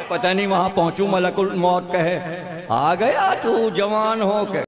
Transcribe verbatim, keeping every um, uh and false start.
पता नहीं वहां पहुंचू मलकुल मौत कहे आ गया तू जवान हो के।